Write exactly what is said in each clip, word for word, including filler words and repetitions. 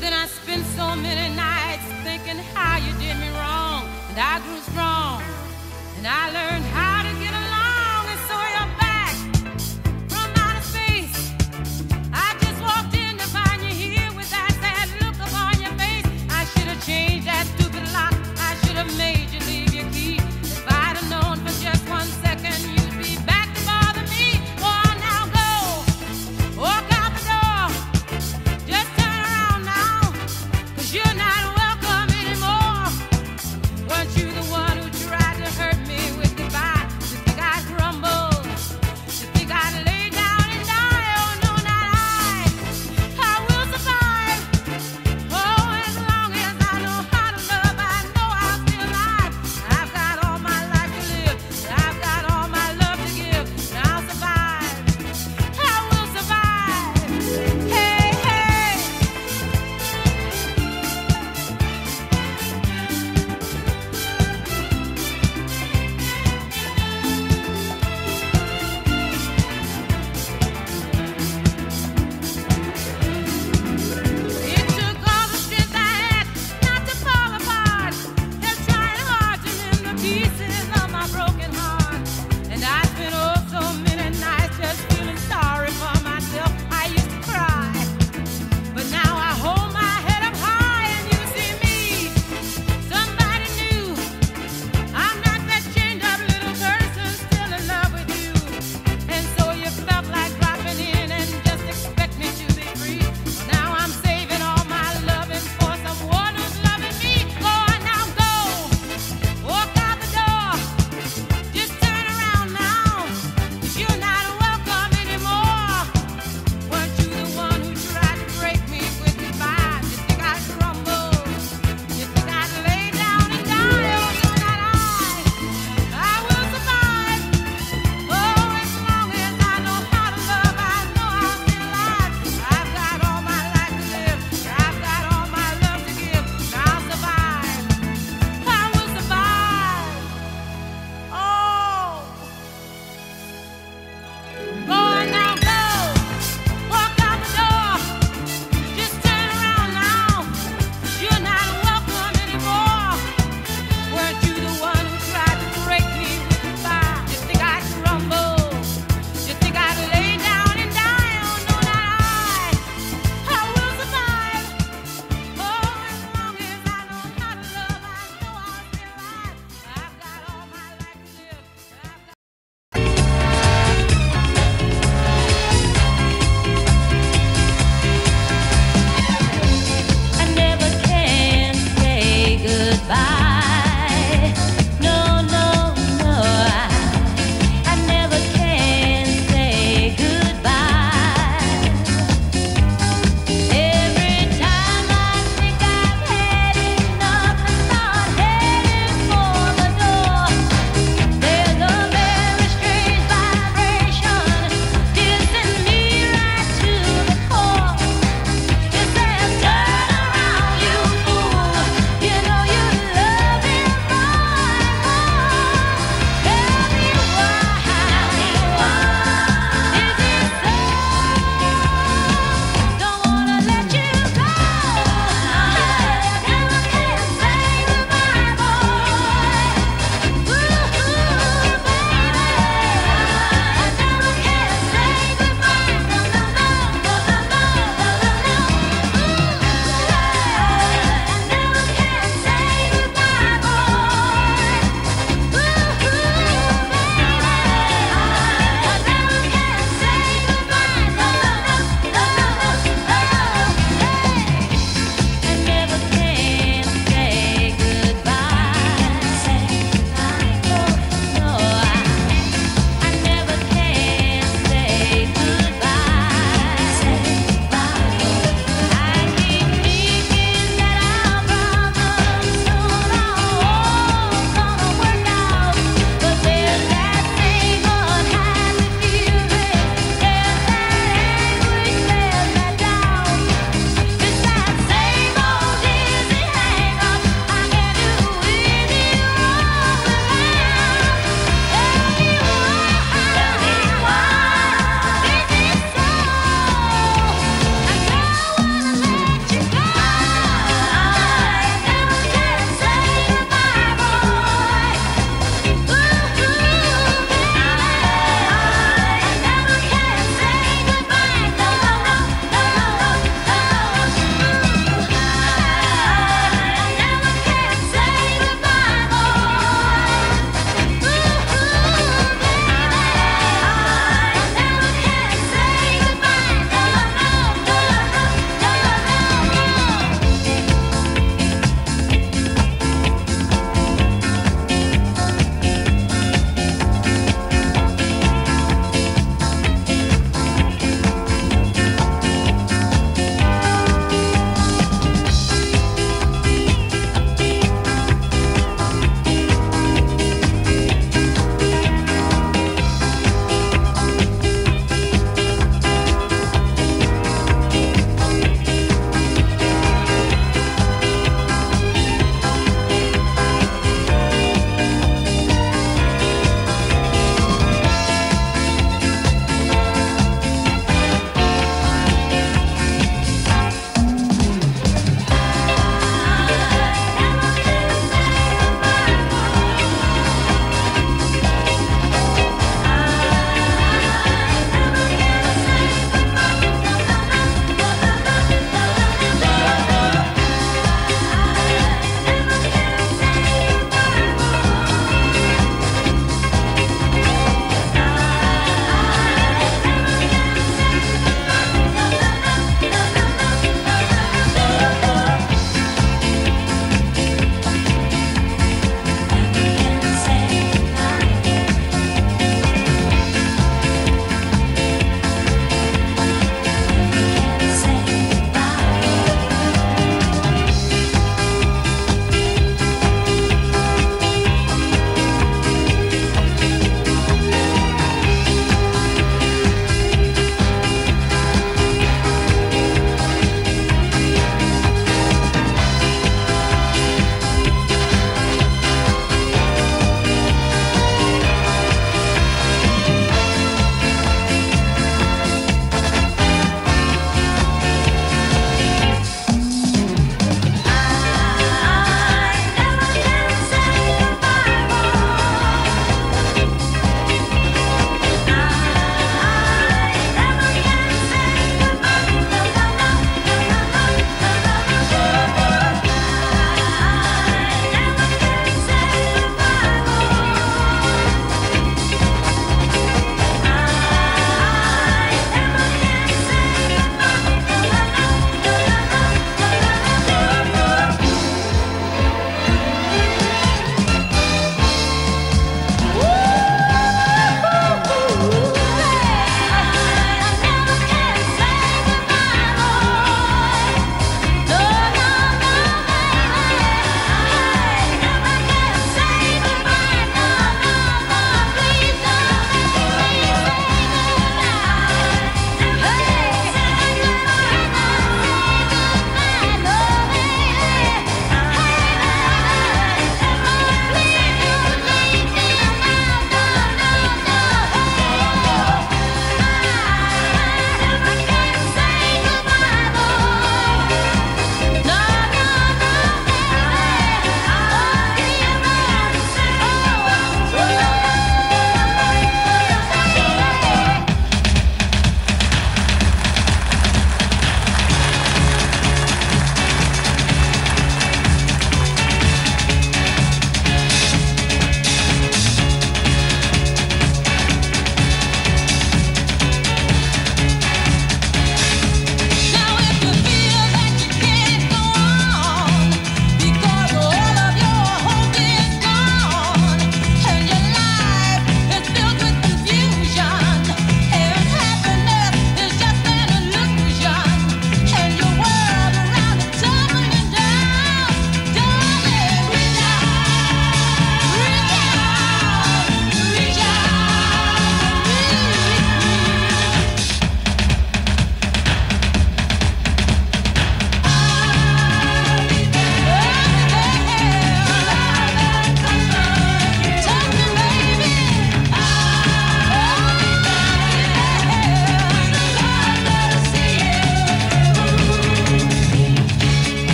Then I spent so many nights thinking how you did me wrong, and I grew strong, and I learned how to get along, and so you're back from outer space. I just walked in to find you here with that sad look upon your face. I should have changed that stupid lock. I should have made you leave your key. If I'd have known for just one second you'd be back to bother me. Oh, now go, walk out the door. Just turn around now, 'cause you're not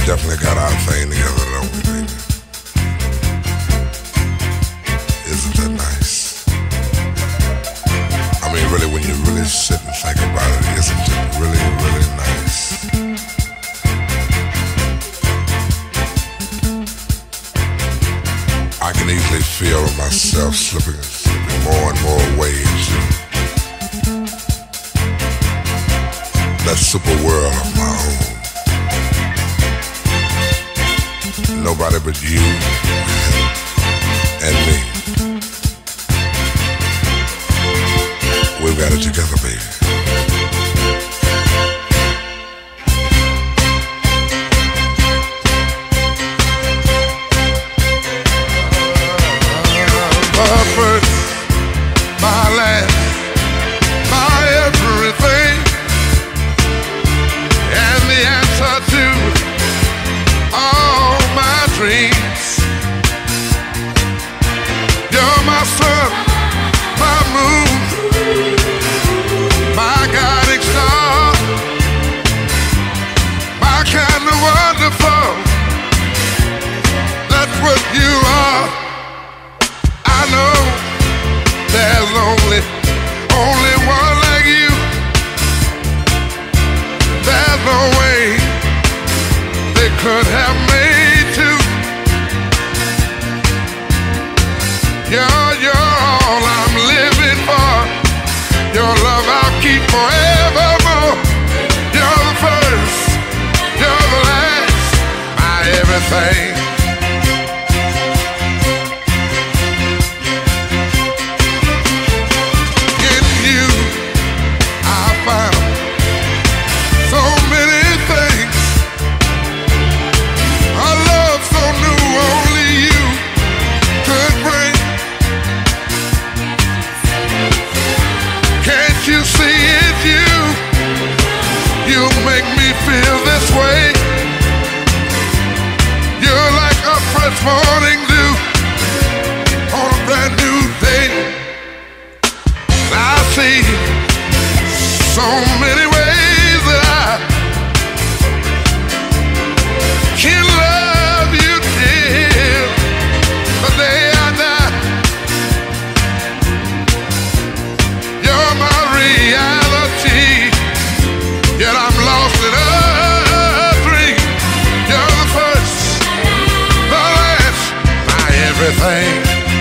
definitely got our thing together, don't we, baby? Isn't that nice? I mean, really, when you really sit and think about it, isn't it really, really nice? I can easily feel myself slipping, slipping more and more away into that super world of my own. Nobody but you and me. We've got it together, baby. My first, my last, my everything, and the answer to all my dreams. You're my sun, my moon, my guiding star, my kind of wonderful. That's what you are. I know there's only, only one like you. There's no way they could have made two. You're, you're all I'm living for. Your love I'll keep forevermore. You're the first, you're the last, my everything. In you I found so many things. A love so new only you could bring. Can't you see it, you? You make me feel this way. You're like a fresh morning dew on a brand new day. I see so many ways that I can love you till the day I die. You're my reality, yet I'm lost in a dream. You're the first, the last, my everything.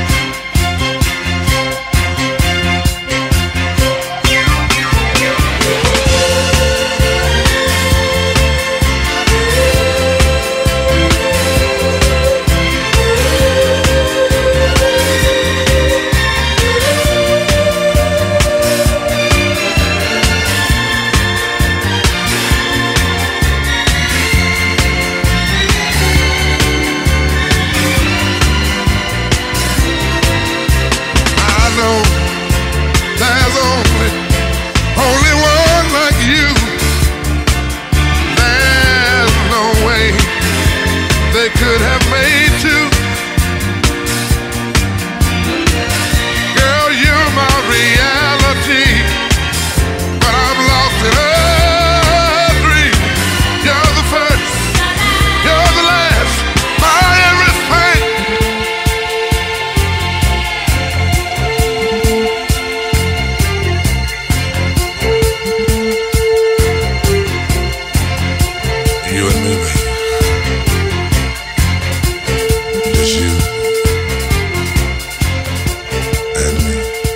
I know there's only, only one like you. There's no way they could have made two. Girl, you're my reality, but I'm lost in a dream. You're the first, you're the last, my everything. You and me, baby. Just you and me.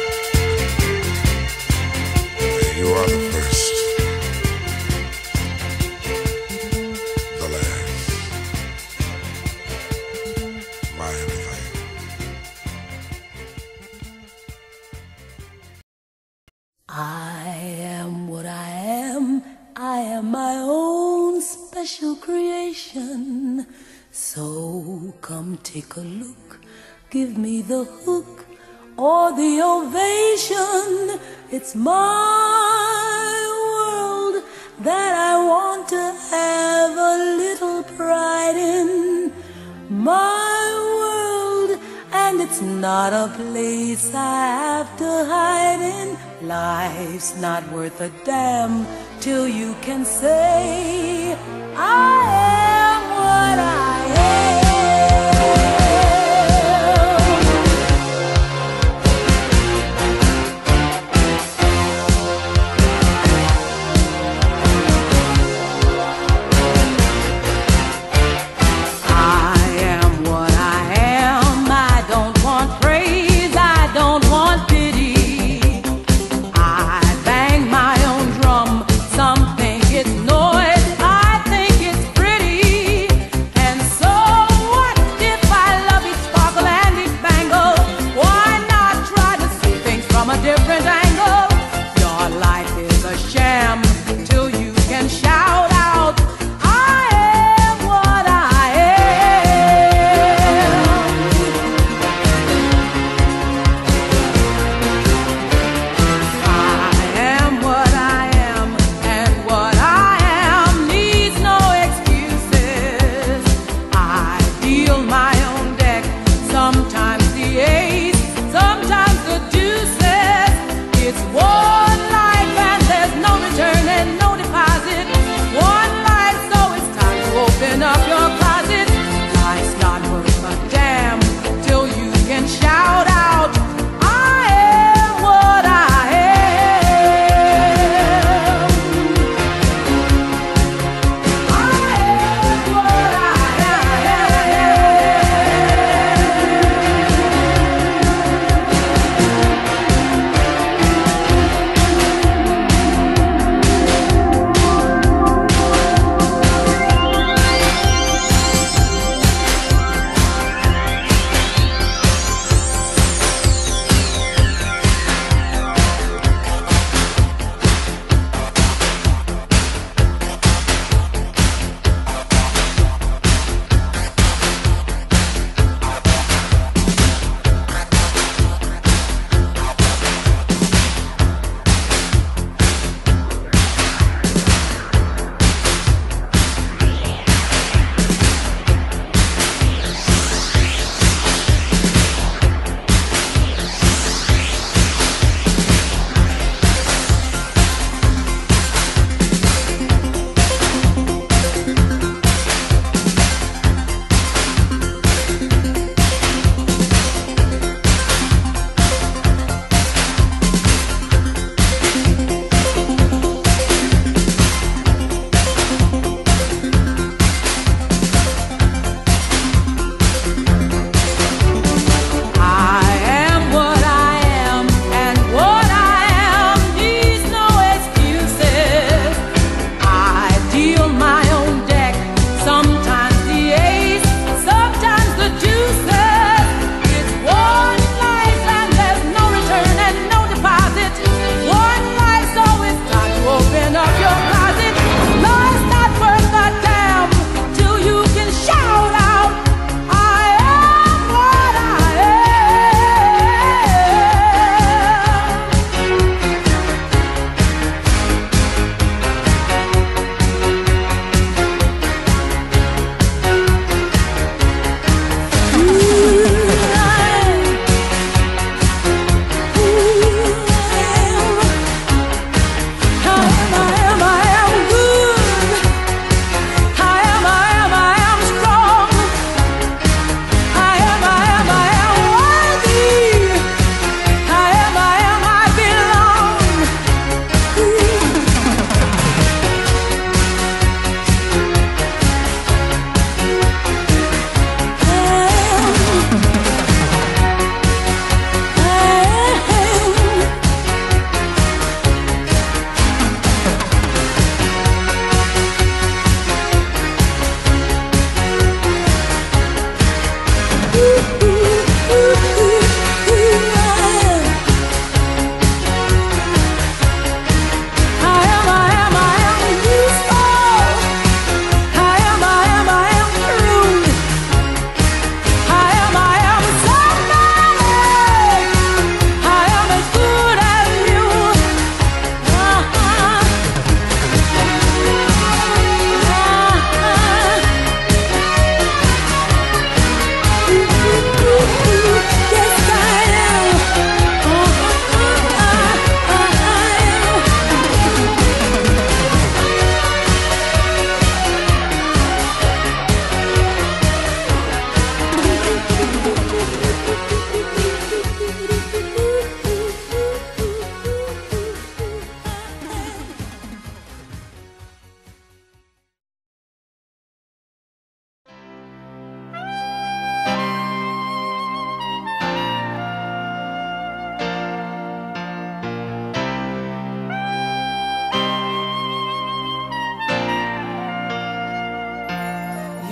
You are the first, the last, my everything. I am what I am. I am my own special creation. So come take a look. Give me the hook or the ovation. It's my world that I want to have a little pride in. My world, and it's not a place I have to hide in. Life's not worth a damn till you can say I am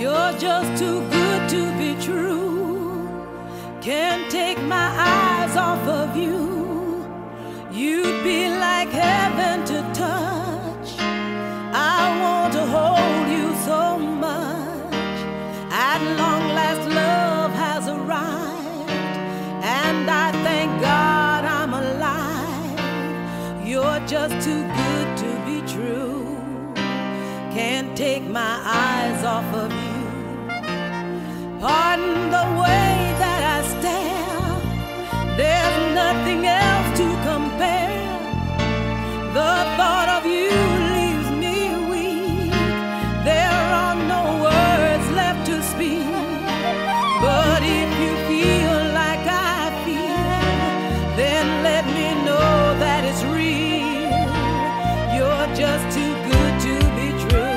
You're just too good to be true. Can't take my eyes off of you. You'd be like heaven to touch. I want to hold you so much. At long last, love has arrived, and I thank God I'm alive. You're just too good to be true. Can't take my eyes off of you. Pardon the way that I stare. There's nothing else to compare. The thought of you leaves me weak. There are no words left to speak. But if you feel like I feel, then let me know that it's real. You're just too good to be true.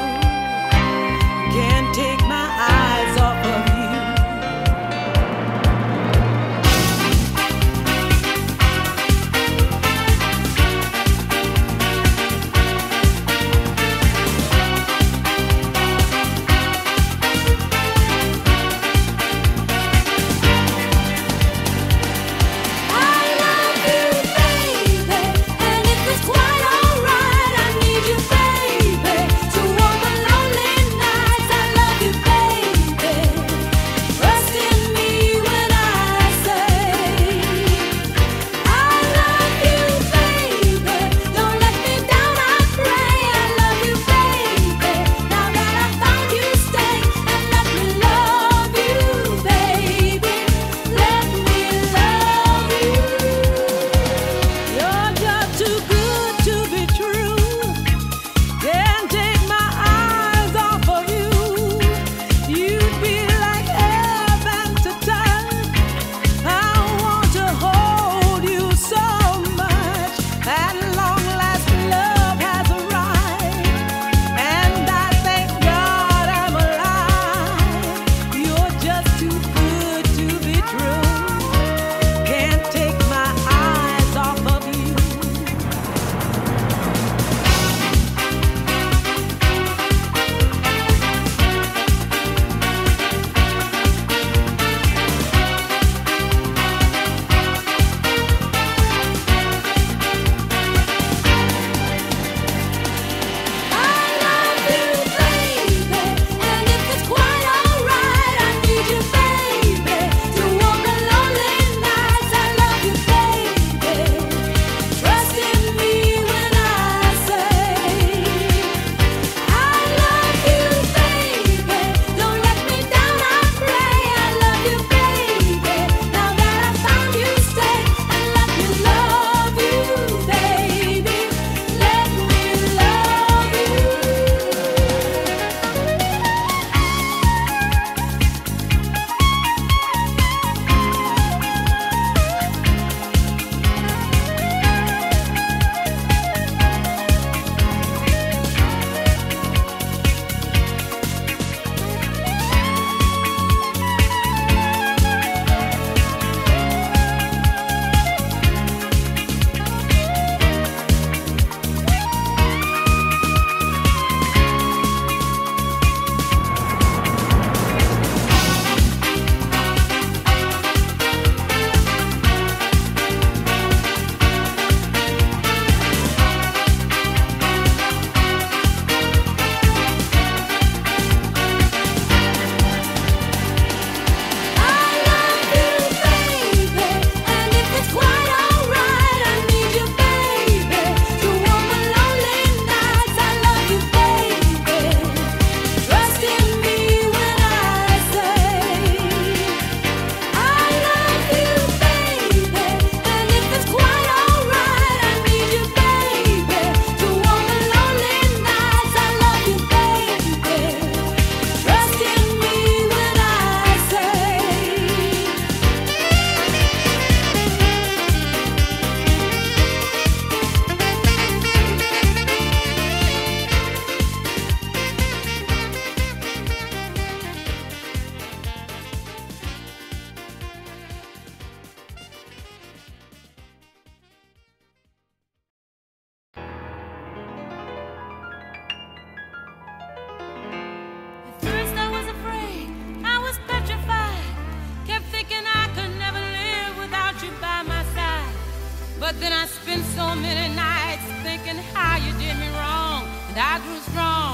Can't take my eyes off of you.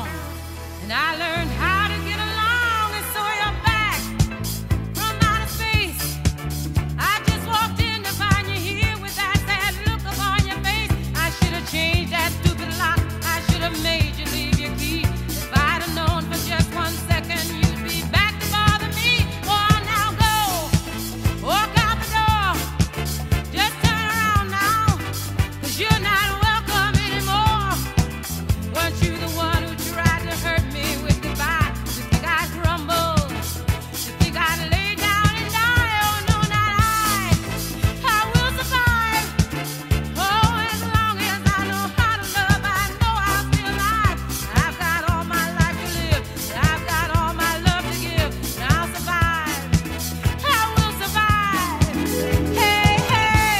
wrong, and I learned how to get along, and so you're back from outer space. I just walked in to find you here with that sad look upon your face. I should have changed that stupid lock. I should have made you leave your key. If I'd have known for just one second you'd be back to bother me. Go on now, go. Walk out the door. Just turn around now, 'cause you're not welcome anymore. Weren't you the one who tried to hurt me with goodbye? You think I'd crumble? You think I'd lay down and die? Oh no, not I. I will survive. Oh, as long as I know how to love, I know I'll be alive. I've got all my life to live. I've got all my love to give. And I'll survive. I will survive. Hey, hey.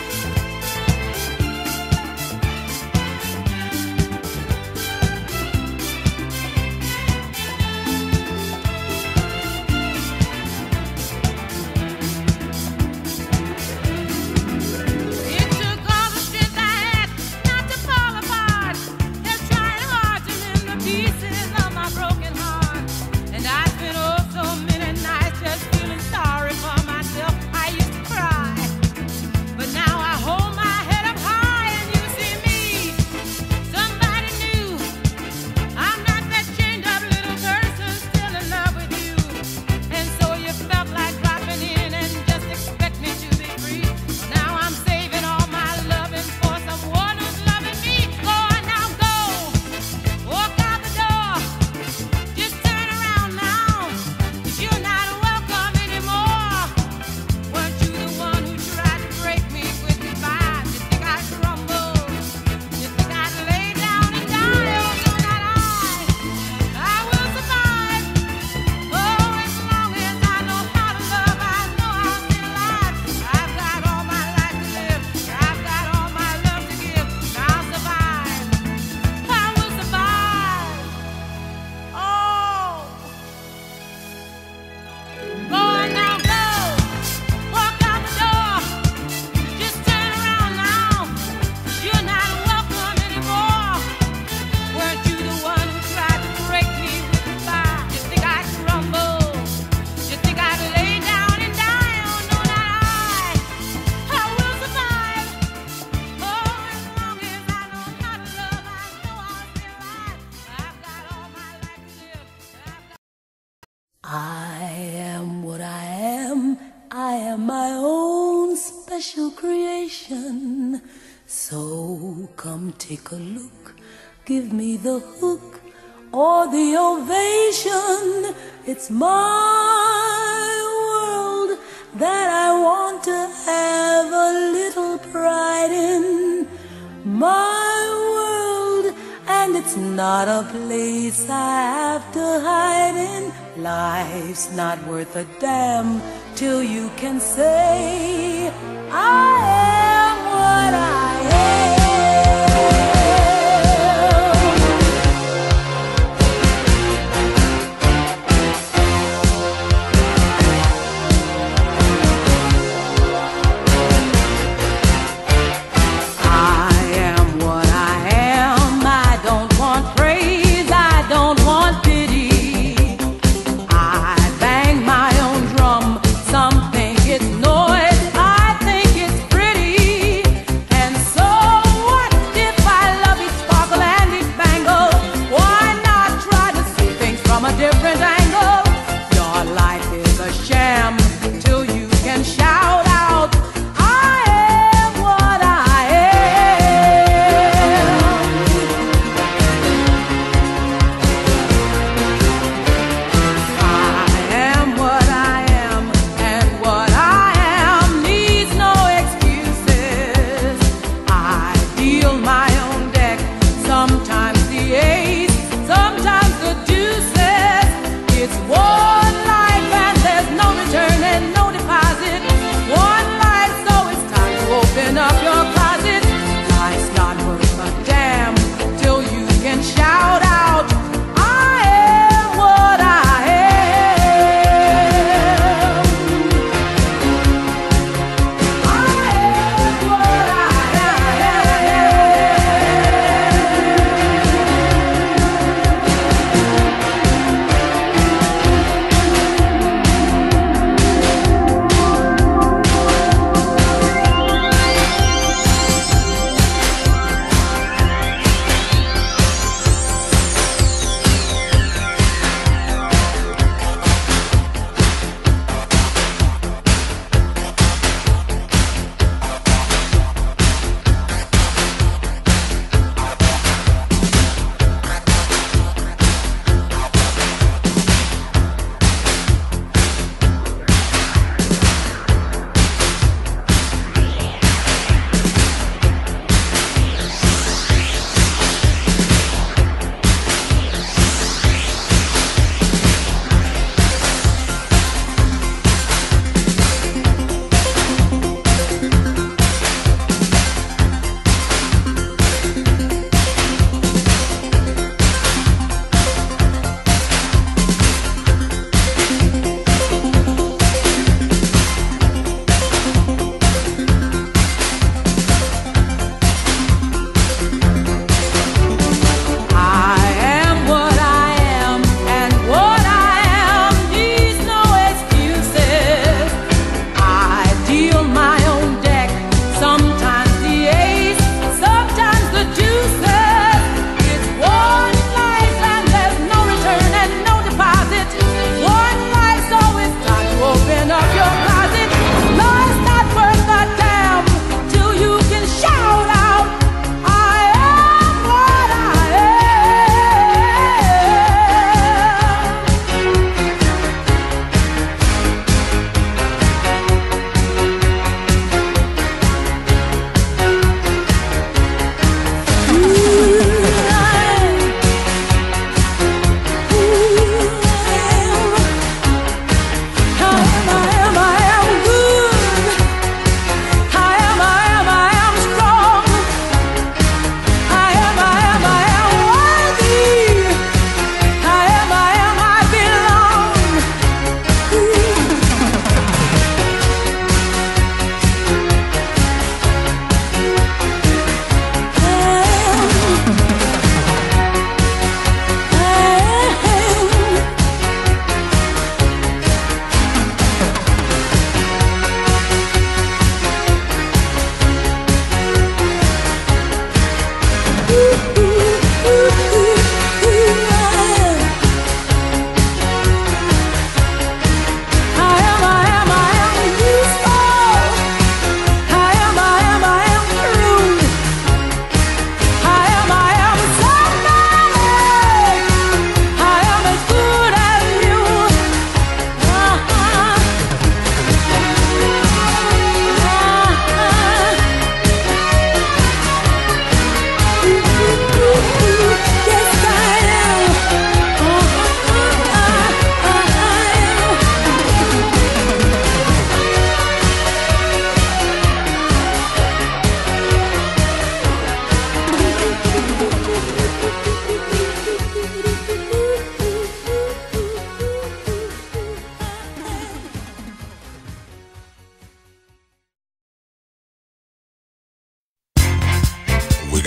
It took all the strength I had not to fall apart. They're trying hard to mend the pieces of my broken heart. And I spent oh so many nights just feeling sorry for myself. I used to cry, but now I hold my head up high and you see me, somebody new. I'm not that chained up little person still in love with you. And so you felt like dropping in and just expect me to be free. Now I'm saving all my loving for someone who's loving me. Go on now, go. Walk out the door. Just turn around now, 'cause you're not welcome anymore. Weren't you the one who tried to break me with goodbye? You think I'd crumble? You think I'd lay down and die? Oh no, not I. I will survive. Oh, as long as I know how to love, I know I'll be alive. I've got all my life to live. I've got all my love to give. And I'll survive. I will survive. Oh. Go on now, go. Walk out the door. Just turn around now, 'cause you're not welcome anymore. Weren't you the one who tried to break me with goodbye? You think I'd crumble? You think I'd lay down and die? Oh no, not I. I will survive. Oh, as long as I know how to love, I know I'll be alive. I've got all my life to live. I've got I am what I am. I am my own special creation. So come take a look. Give me the hook or the ovation. It's my world that I want to have a little pride in. My world, and it's not a place I have to hide in. Life's not worth a damn till you can say, I am what I am. I am what I am. I don't want praise. I don't want pity. I bang my own drum. Some think it's noise. I think it's pretty. And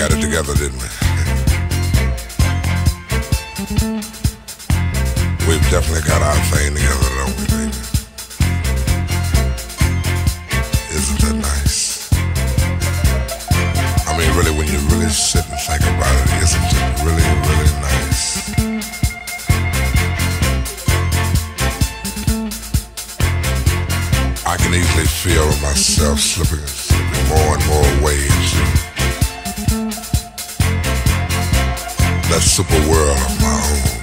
got it together, didn't we? We've definitely got our thing together, don't we, baby? Isn't that nice? I mean, really, when you really sit and think about it, isn't it really, really nice? I can easily feel myself slipping, slipping more and more away into that super world of my own.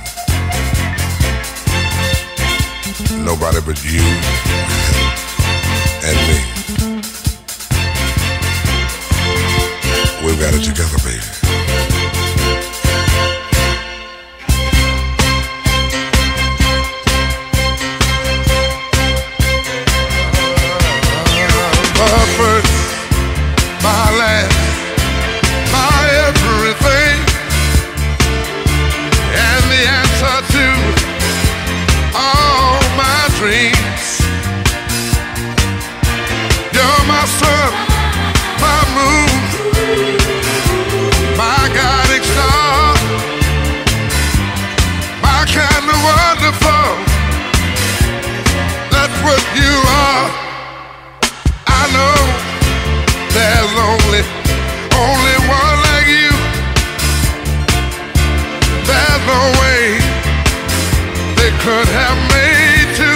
Nobody but you and me. We've got it together, baby. My first, my last, my everything, and the answer to all my dreams. You're my sun, my moon, my guiding star, my kind of wonderful. That's what you are. I know there's only, only one like you. There's no way they could have made two.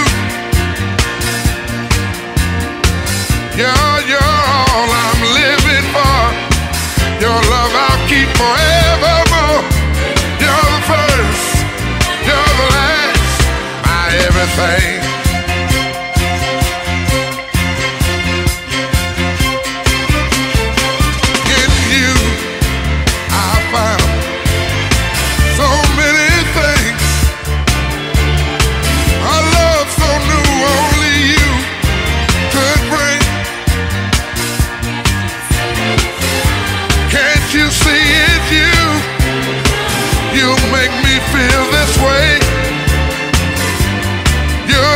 You're, you're all I'm living for. Your love I'll keep forevermore. You're the first, you're the last, my everything. Feel this way. You're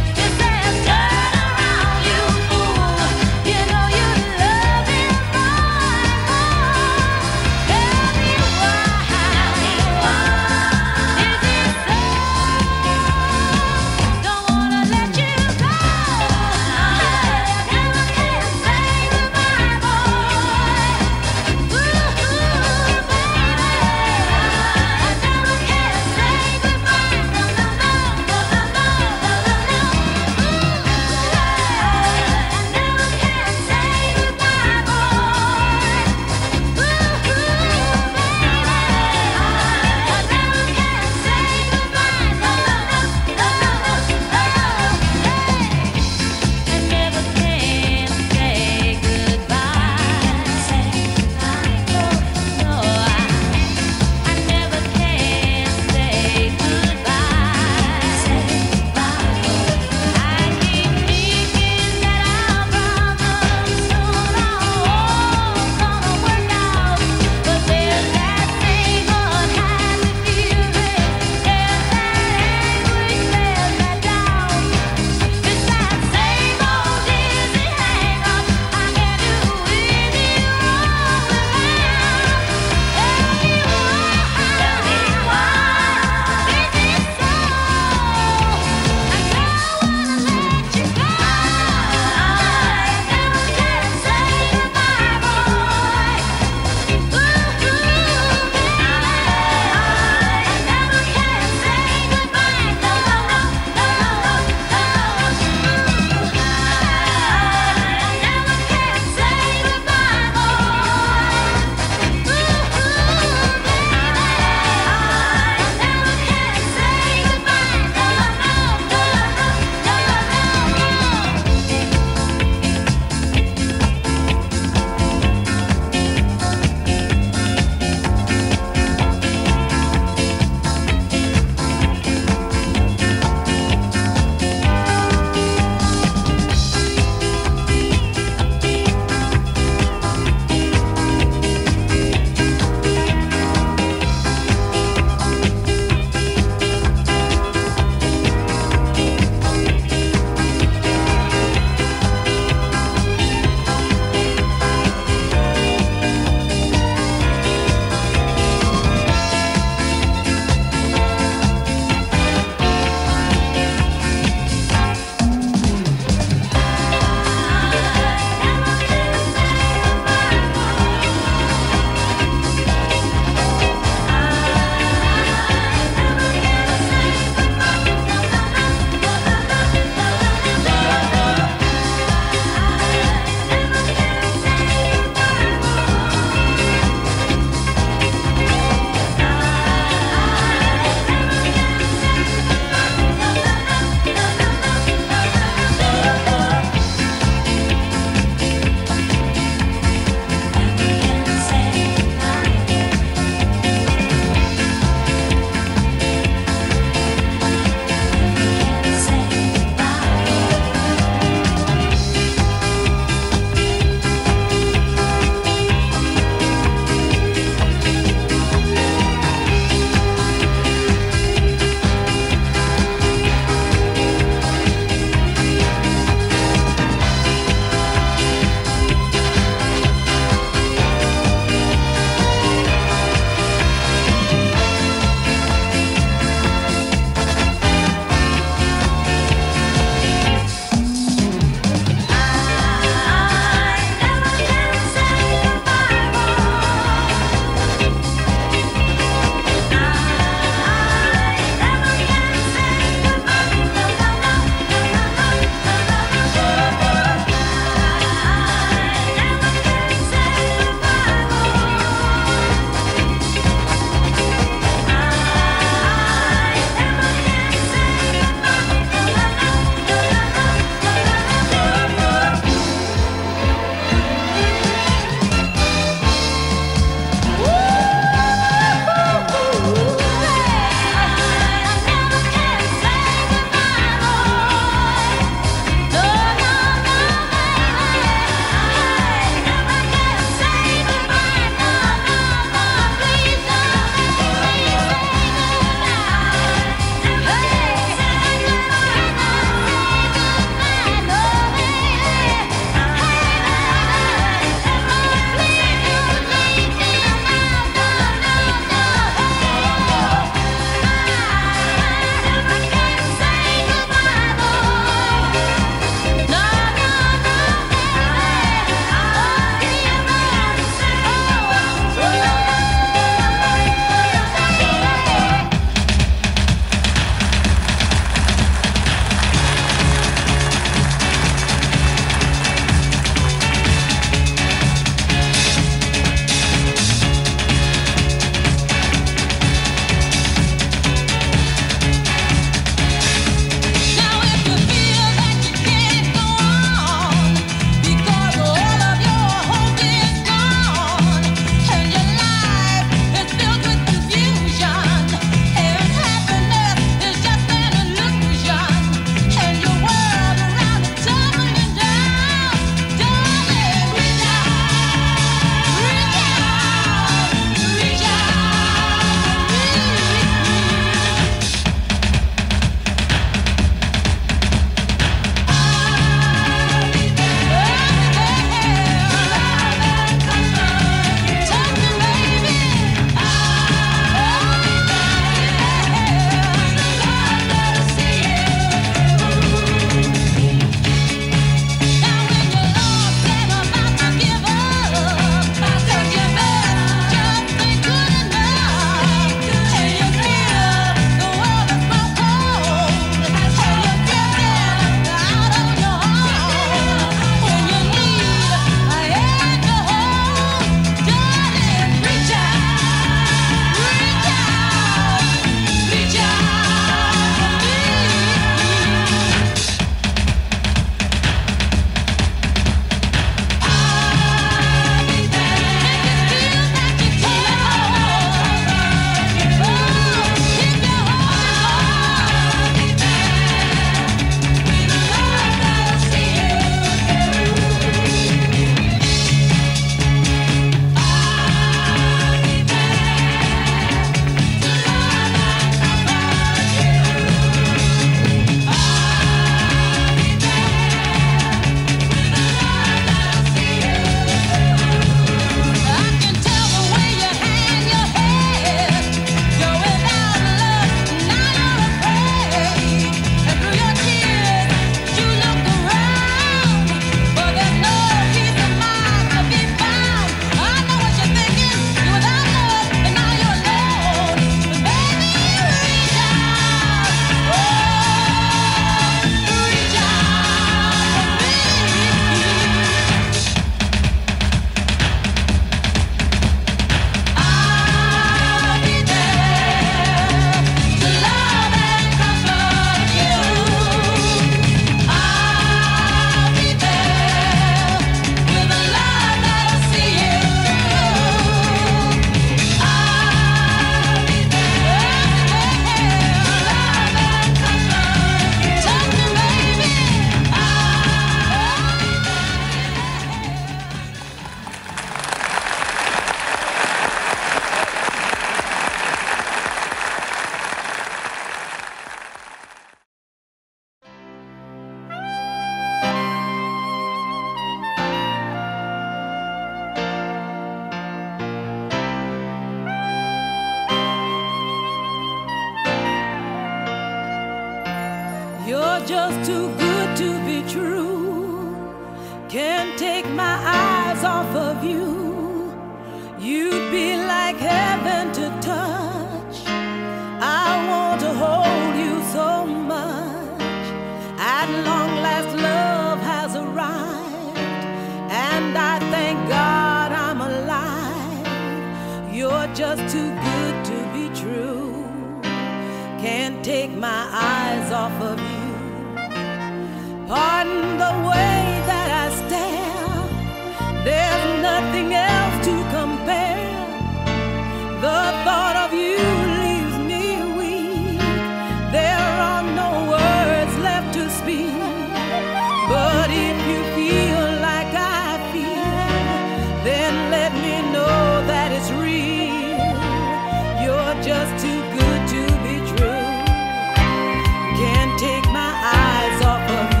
just too good to be true. Can't take my eyes off of you. You'd be like heaven to touch. I want to hold you so much. At long last, love has arrived, and I thank God I'm alive. You're just too good to be true. Can't take my eyes off of you. Pardon the way that I stare. There's nothing else to compare. The thought of you leaves me weak. There are no words left to speak. But if you feel like I feel, then let me know that it's real. You're just too good to be true. Can't take my eyes off of you.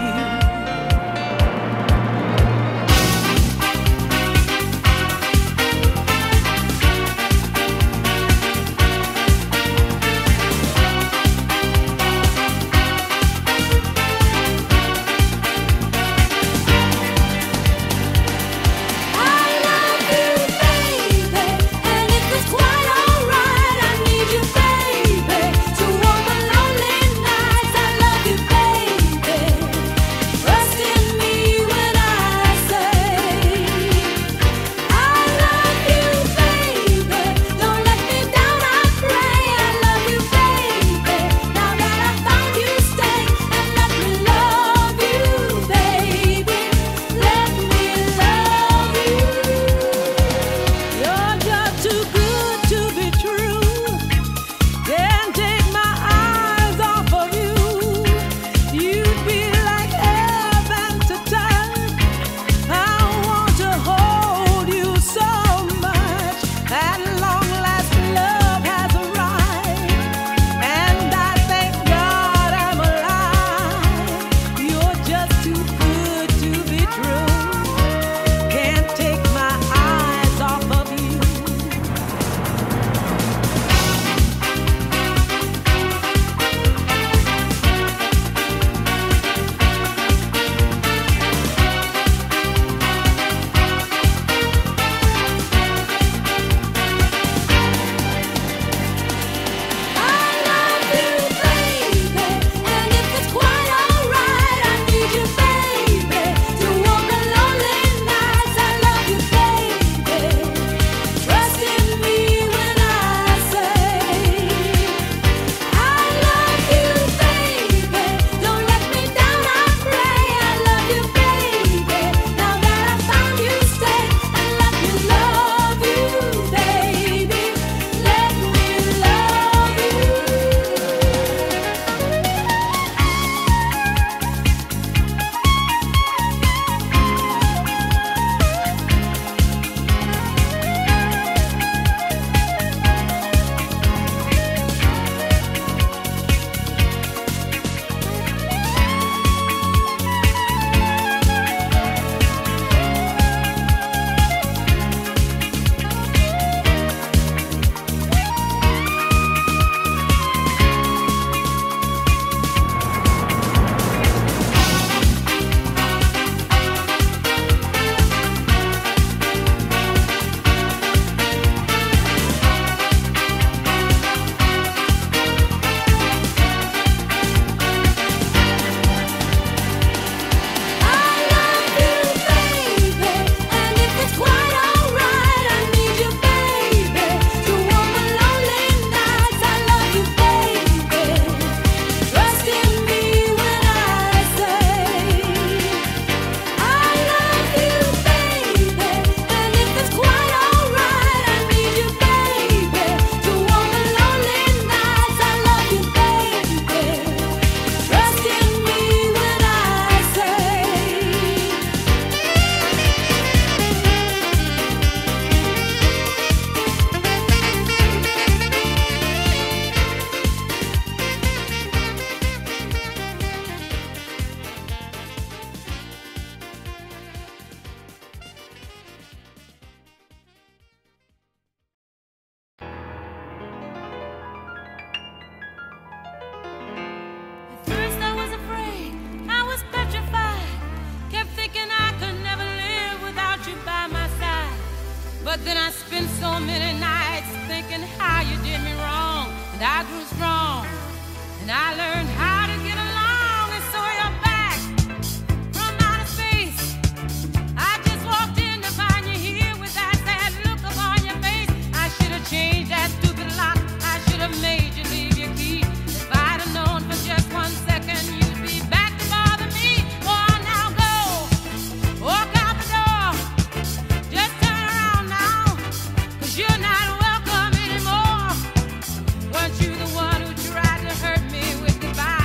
so many nights thinking how you did me wrong, and I grew strong, and I learned how to get along, and so you're back from outer space. I just walked in to find you here with that sad look upon your face. I should have changed that stupid lock. I should have made you leave your key. If I'd have known for just one second you'd be back to bother me. Oh, now go, walk out the door. Just turn around now, 'cause you're not welcome anymore. Weren't you the one who tried to hurt me with goodbye?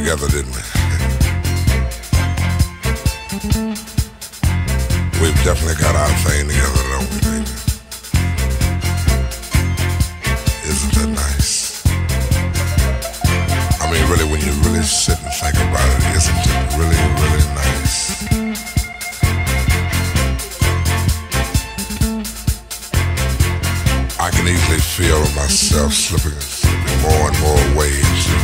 together, didn't we? We've definitely got our thing together, don't we, baby? Isn't that nice? I mean, really, when you really sit and think about it, isn't it really, really nice? I can easily feel myself slipping, slipping more and more away into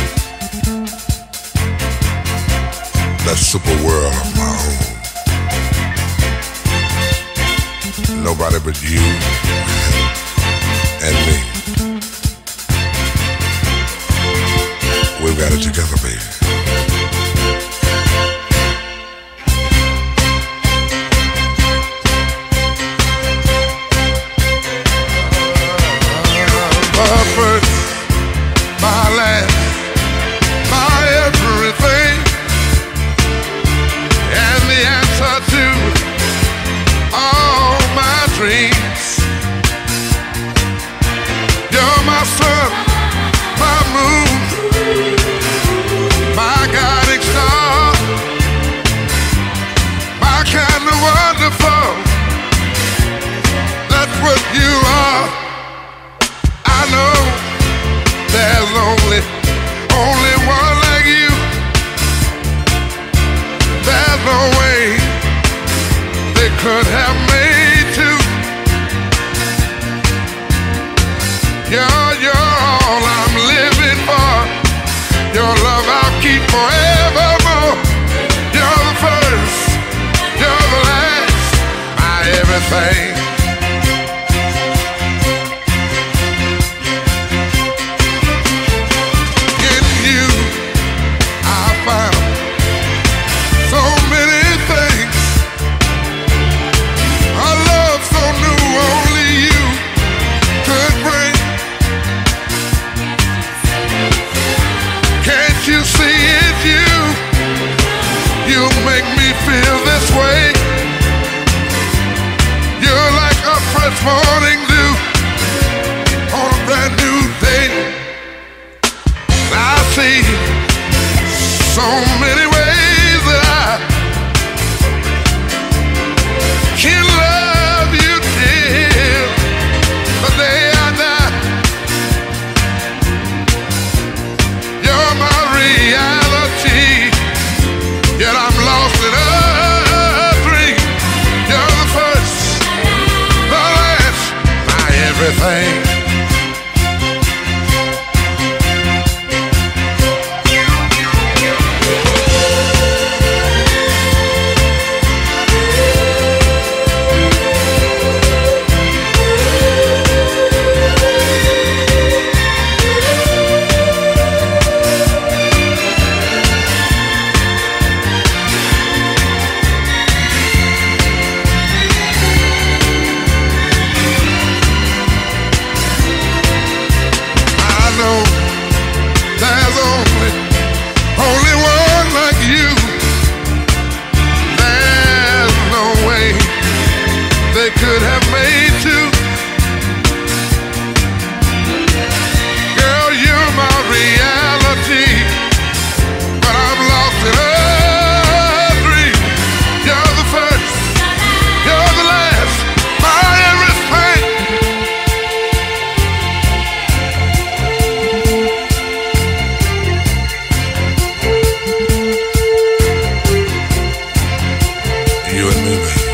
that super world of my own. Nobody but you and me. We've got it together, baby. My first, my last, my everything, and the answer to all my dreams. You're my sun, my moon, my guiding star, my kind of wonderful. That's what you are. I know there's only, only one like you. There's no way they could have made two. You're, you're all I'm living for. Your love I'll keep forevermore. You're the first, you're the last, my everything. Morning dew on a brand new day. I see so many ways that I can love you till the day I die. You're my reality, yet I'm lost in a dream. You're the first, everything. Could have made two. Girl, you're my reality, but I'm lost in a dream. You're the first, you're the last, my everything. You and me, baby.